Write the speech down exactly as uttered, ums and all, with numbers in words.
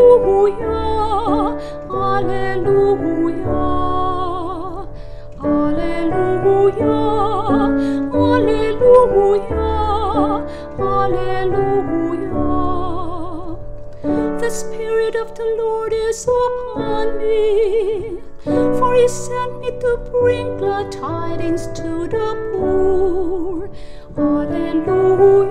Alleluia, Alleluia, Alleluia, Alleluia, Alleluia. The Spirit of the Lord is upon me, for He sent me to bring glad tidings to the poor. Alleluia.